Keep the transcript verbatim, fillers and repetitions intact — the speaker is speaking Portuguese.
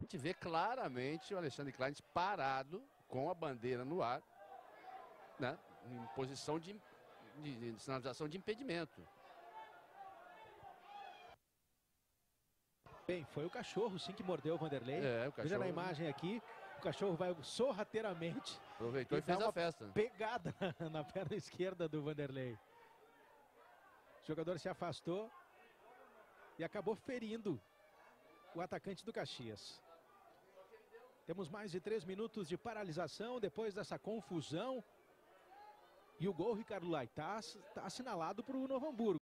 A gente vê claramente o Alexandre Klein parado com a bandeira no ar, né, em posição de, de, de sinalização de impedimento. Bem, foi o cachorro sim que mordeu o Vanderlei. É, o cachorro... Veja na imagem aqui, o cachorro vai sorrateiramente. Aproveitou e, e fez dá uma a festa. Pegada na, na perna esquerda do Vanderlei. O jogador se afastou e acabou ferindo o atacante do Caxias. Temos mais de três minutos de paralisação depois dessa confusão. E o gol, Ricardo Lai, está assinalado para o Novo Hamburgo.